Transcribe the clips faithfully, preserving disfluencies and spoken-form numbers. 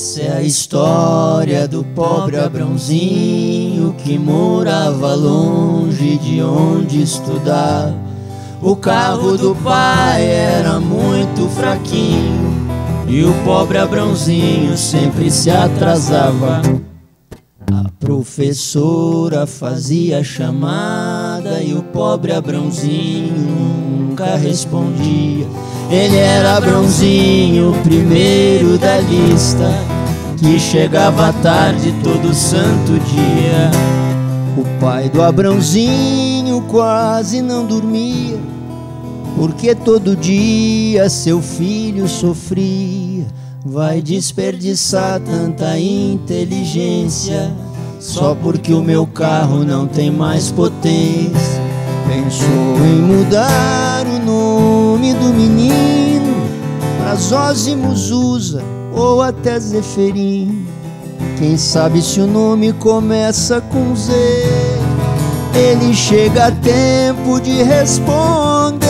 Essa é a história do pobre Abrãozinho que morava longe de onde estudar. O carro do pai era muito fraquinho e o pobre Abrãozinho sempre se atrasava. A professora fazia chamada e o pobre Abrãozinho nunca respondia. Ele era Abrãozinho, o primeiro da lista, que chegava tarde todo santo dia. O pai do Abrãozinho quase não dormia, porque todo dia seu filho sofria. Vai desperdiçar tanta inteligência só porque o meu carro não tem mais potência. Pensou em mudar o nome do menino pra Zósimo Zusa ou até Zeferino. Quem sabe se o nome começa com Z, ele chega a tempo de responder.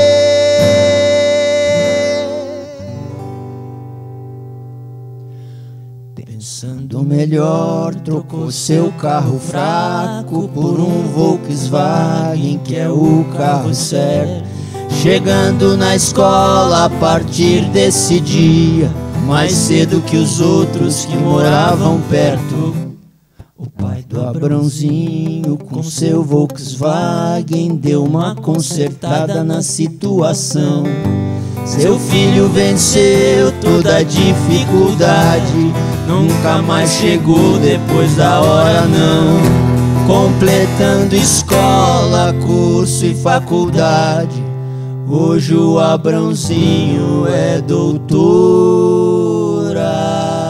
Pensando melhor, trocou seu carro fraco por um Volkswagen, que é o carro certo. Chegando na escola a partir desse dia, mais cedo que os outros que moravam perto. O pai do Abrãozinho com seu Volkswagen deu uma consertada na situação. Seu filho venceu toda a dificuldade, nunca mais chegou depois da hora não. Completando escola, curso e faculdade, hoje o Abrãozinho é doutorado.